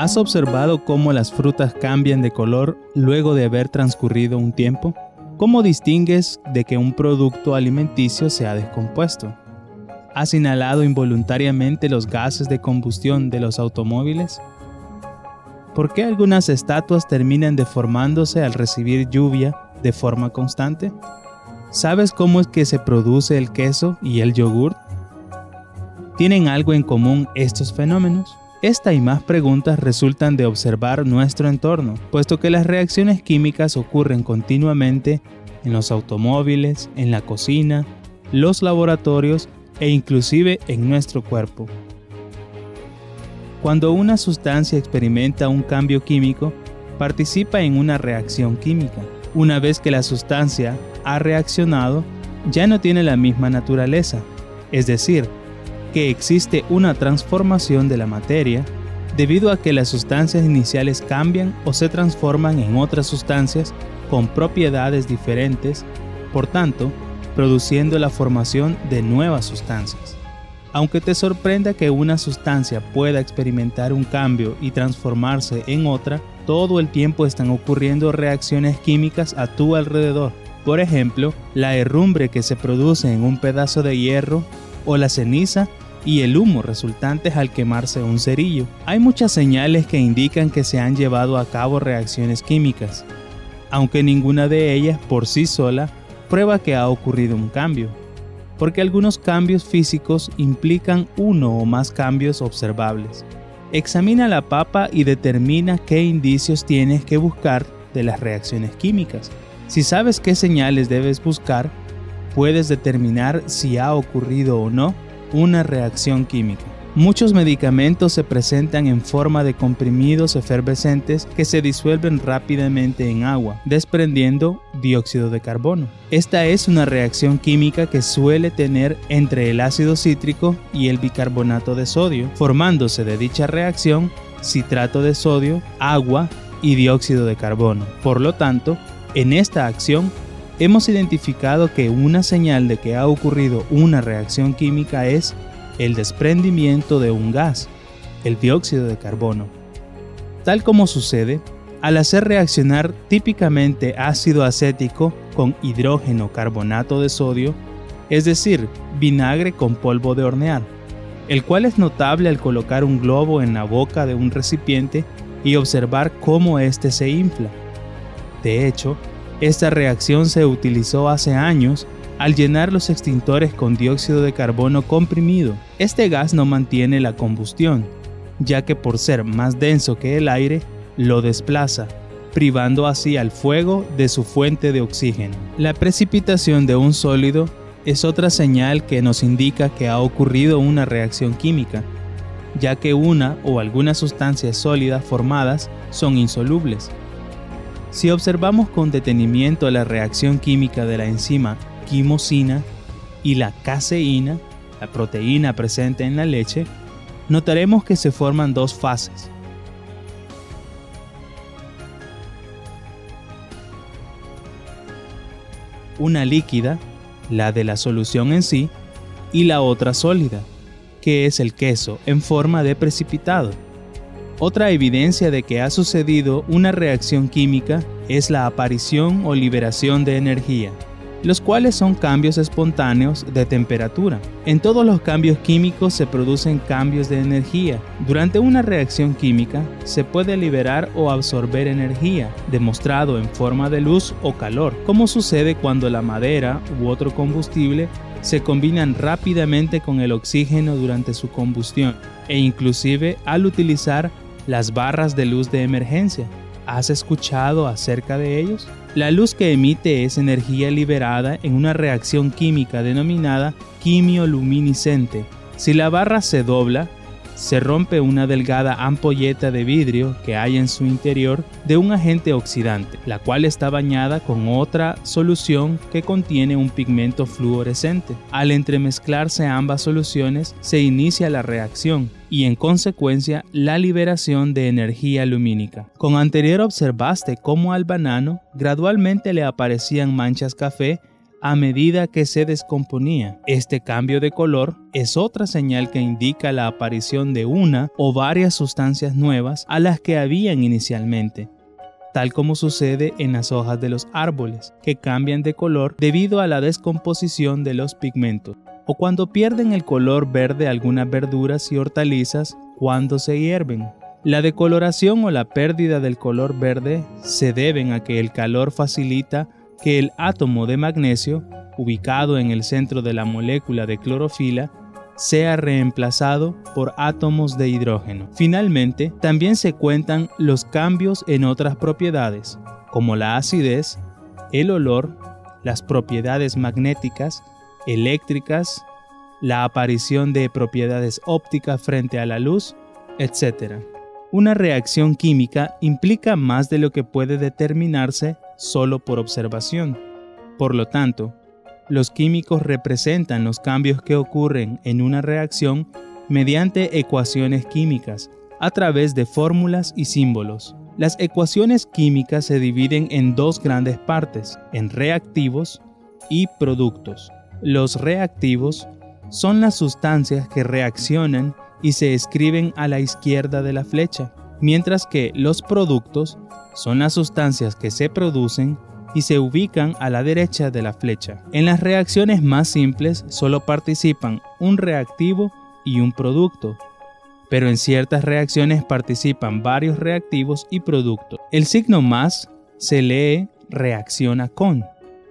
¿Has observado cómo las frutas cambian de color luego de haber transcurrido un tiempo? ¿Cómo distingues de que un producto alimenticio se ha descompuesto? ¿Has inhalado involuntariamente los gases de combustión de los automóviles? ¿Por qué algunas estatuas terminan deformándose al recibir lluvia de forma constante? ¿Sabes cómo es que se produce el queso y el yogur? ¿Tienen algo en común estos fenómenos? Esta y más preguntas resultan de observar nuestro entorno, puesto que las reacciones químicas ocurren continuamente en los automóviles, en la cocina, los laboratorios e inclusive en nuestro cuerpo. Cuando una sustancia experimenta un cambio químico, participa en una reacción química. Una vez que la sustancia ha reaccionado, ya no tiene la misma naturaleza, es decir, que existe una transformación de la materia debido a que las sustancias iniciales cambian o se transforman en otras sustancias con propiedades diferentes, por tanto, produciendo la formación de nuevas sustancias. Aunque te sorprenda que una sustancia pueda experimentar un cambio y transformarse en otra, todo el tiempo están ocurriendo reacciones químicas a tu alrededor. Por ejemplo, la herrumbre que se produce en un pedazo de hierro o la ceniza y el humo resultantes al quemarse un cerillo. Hay muchas señales que indican que se han llevado a cabo reacciones químicas, aunque ninguna de ellas por sí sola prueba que ha ocurrido un cambio, porque algunos cambios físicos implican uno o más cambios observables. Examina la papa y determina qué indicios tienes que buscar de las reacciones químicas. Si sabes qué señales debes buscar, puedes determinar si ha ocurrido o no una reacción química. Muchos medicamentos se presentan en forma de comprimidos efervescentes que se disuelven rápidamente en agua, desprendiendo dióxido de carbono. Esta es una reacción química que suele tener entre el ácido cítrico y el bicarbonato de sodio, formándose de dicha reacción citrato de sodio, agua y dióxido de carbono. Por lo tanto, en esta acción hemos identificado que una señal de que ha ocurrido una reacción química es el desprendimiento de un gas, el dióxido de carbono. Tal como sucede al hacer reaccionar típicamente ácido acético con hidrógeno carbonato de sodio, es decir, vinagre con polvo de hornear, el cual es notable al colocar un globo en la boca de un recipiente y observar cómo éste se infla. De hecho, esta reacción se utilizó hace años al llenar los extintores con dióxido de carbono comprimido. Este gas no mantiene la combustión, ya que por ser más denso que el aire, lo desplaza, privando así al fuego de su fuente de oxígeno. La precipitación de un sólido es otra señal que nos indica que ha ocurrido una reacción química, ya que una o algunas sustancias sólidas formadas son insolubles. Si observamos con detenimiento la reacción química de la enzima quimosina y la caseína, la proteína presente en la leche, notaremos que se forman dos fases. Una líquida, la de la solución en sí, y la otra sólida, que es el queso en forma de precipitado. Otra evidencia de que ha sucedido una reacción química es la aparición o liberación de energía, los cuales son cambios espontáneos de temperatura. En todos los cambios químicos se producen cambios de energía. Durante una reacción química se puede liberar o absorber energía, demostrado en forma de luz o calor, como sucede cuando la madera u otro combustible se combinan rápidamente con el oxígeno durante su combustión, e inclusive al utilizar las barras de luz de emergencia. ¿Has escuchado acerca de ellos? La luz que emite es energía liberada en una reacción química denominada quimioluminiscente. Si la barra se dobla, se rompe una delgada ampolleta de vidrio que hay en su interior de un agente oxidante, la cual está bañada con otra solución que contiene un pigmento fluorescente. Al entremezclarse ambas soluciones, se inicia la reacción y en consecuencia la liberación de energía lumínica. Con anterior observaste cómo al banano gradualmente le aparecían manchas café a medida que se descomponía. Este cambio de color es otra señal que indica la aparición de una o varias sustancias nuevas a las que habían inicialmente, tal como sucede en las hojas de los árboles, que cambian de color debido a la descomposición de los pigmentos, o cuando pierden el color verde algunas verduras y hortalizas cuando se hierven. La decoloración o la pérdida del color verde se deben a que el calor facilita que el átomo de magnesio, ubicado en el centro de la molécula de clorofila, sea reemplazado por átomos de hidrógeno. Finalmente, también se cuentan los cambios en otras propiedades, como la acidez, el olor, las propiedades magnéticas, eléctricas, la aparición de propiedades ópticas frente a la luz, etc. Una reacción química implica más de lo que puede determinarse solo por observación. Por lo tanto, los químicos representan los cambios que ocurren en una reacción mediante ecuaciones químicas, a través de fórmulas y símbolos. Las ecuaciones químicas se dividen en dos grandes partes, en reactivos y productos. Los reactivos son las sustancias que reaccionan y se escriben a la izquierda de la flecha, mientras que los productos son las sustancias que se producen y se ubican a la derecha de la flecha. En las reacciones más simples solo participan un reactivo y un producto, pero en ciertas reacciones participan varios reactivos y productos. El signo más se lee reacciona con.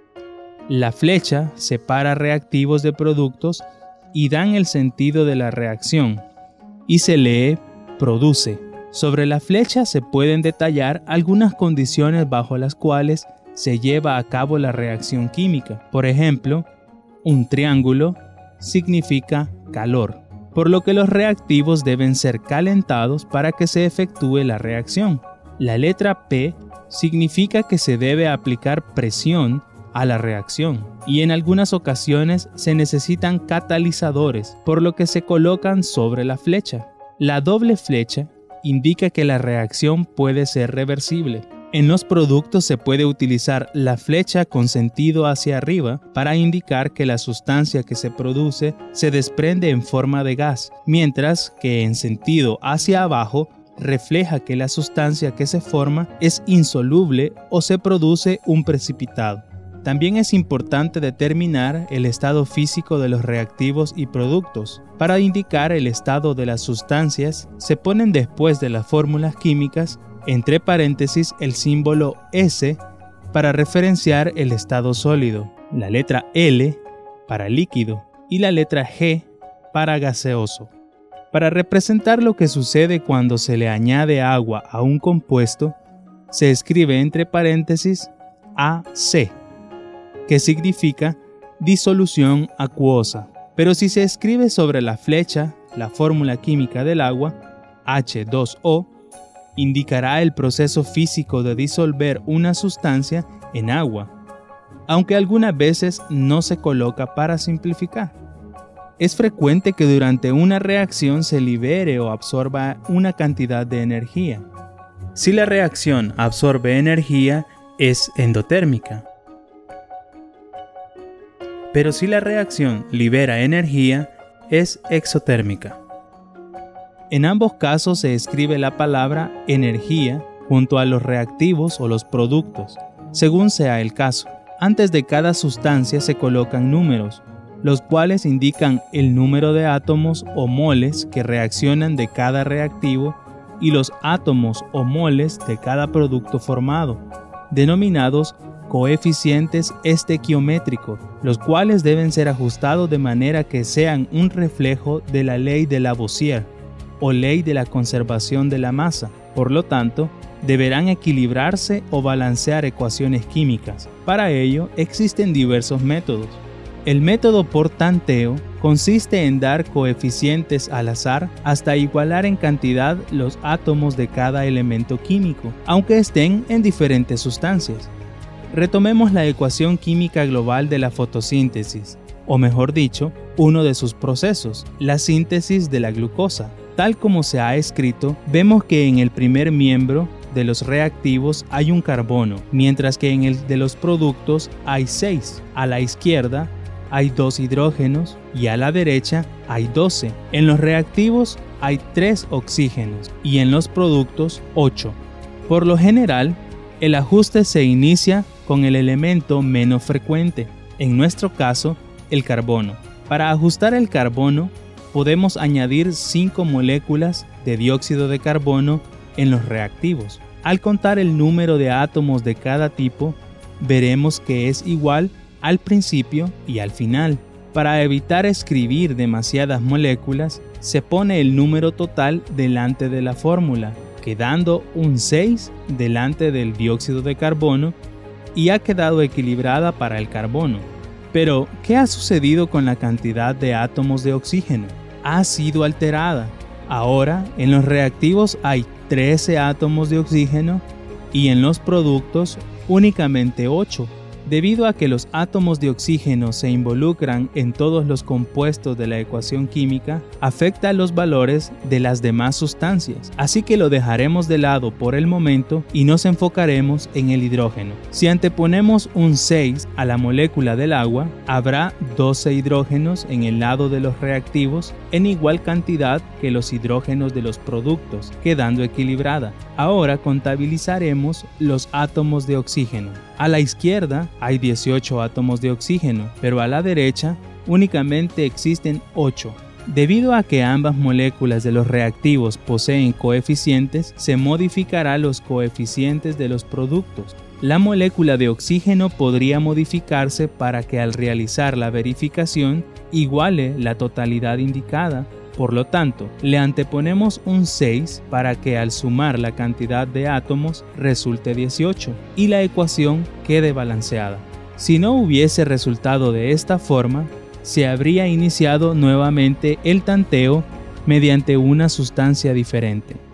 La flecha separa reactivos de productos y dan el sentido de la reacción, y se lee produce. Sobre la flecha se pueden detallar algunas condiciones bajo las cuales se lleva a cabo la reacción química. Por ejemplo, un triángulo significa calor, por lo que los reactivos deben ser calentados para que se efectúe la reacción. La letra P significa que se debe aplicar presión a la reacción, y en algunas ocasiones se necesitan catalizadores, por lo que se colocan sobre la flecha. La doble flecha indica que la reacción puede ser reversible. En los productos se puede utilizar la flecha con sentido hacia arriba para indicar que la sustancia que se produce se desprende en forma de gas, mientras que en sentido hacia abajo refleja que la sustancia que se forma es insoluble o se produce un precipitado. También es importante determinar el estado físico de los reactivos y productos. Para indicar el estado de las sustancias, se ponen después de las fórmulas químicas, entre paréntesis, el símbolo S para referenciar el estado sólido, la letra L para líquido y la letra G para gaseoso. Para representar lo que sucede cuando se le añade agua a un compuesto, se escribe entre paréntesis AC, que significa disolución acuosa. Pero si se escribe sobre la flecha la fórmula química del agua, H2O, indicará el proceso físico de disolver una sustancia en agua, aunque algunas veces no se coloca para simplificar. Es frecuente que durante una reacción se libere o absorba una cantidad de energía. Si la reacción absorbe energía, es endotérmica. Pero si la reacción libera energía, es exotérmica. En ambos casos se escribe la palabra energía junto a los reactivos o los productos, según sea el caso. Antes de cada sustancia se colocan números, los cuales indican el número de átomos o moles que reaccionan de cada reactivo y los átomos o moles de cada producto formado, denominados coeficientes estequiométricos, los cuales deben ser ajustados de manera que sean un reflejo de la ley de Lavoisier o ley de la conservación de la masa. Por lo tanto, deberán equilibrarse o balancear ecuaciones químicas. Para ello existen diversos métodos. El método por tanteo consiste en dar coeficientes al azar hasta igualar en cantidad los átomos de cada elemento químico, aunque estén en diferentes sustancias. Retomemos la ecuación química global de la fotosíntesis, o mejor dicho, uno de sus procesos, la síntesis de la glucosa. Tal como se ha escrito, vemos que en el primer miembro de los reactivos hay un carbono, mientras que en el de los productos hay 6. A la izquierda hay 2 hidrógenos y a la derecha hay 12. En los reactivos hay 3 oxígenos y en los productos 8. Por lo general, el ajuste se inicia con el elemento menos frecuente, en nuestro caso, el carbono. Para ajustar el carbono, podemos añadir 5 moléculas de dióxido de carbono en los reactivos. Al contar el número de átomos de cada tipo, veremos que es igual al principio y al final. Para evitar escribir demasiadas moléculas, se pone el número total delante de la fórmula, quedando un 6 delante del dióxido de carbono y ha quedado equilibrada para el carbono. Pero, ¿qué ha sucedido con la cantidad de átomos de oxígeno? Ha sido alterada. Ahora, en los reactivos hay 13 átomos de oxígeno y en los productos únicamente 8. Debido a que los átomos de oxígeno se involucran en todos los compuestos de la ecuación química, afecta los valores de las demás sustancias, así que lo dejaremos de lado por el momento y nos enfocaremos en el hidrógeno. Si anteponemos un 6 a la molécula del agua, habrá 12 hidrógenos en el lado de los reactivos en igual cantidad que los hidrógenos de los productos, quedando equilibrada. Ahora contabilizaremos los átomos de oxígeno. A la izquierda hay 18 átomos de oxígeno, pero a la derecha únicamente existen 8. Debido a que ambas moléculas de los reactivos poseen coeficientes, se modificarán los coeficientes de los productos. La molécula de oxígeno podría modificarse para que al realizar la verificación iguale la totalidad indicada. Por lo tanto, le anteponemos un 6 para que al sumar la cantidad de átomos resulte 18 y la ecuación quede balanceada. Si no hubiese resultado de esta forma, se habría iniciado nuevamente el tanteo mediante una sustancia diferente.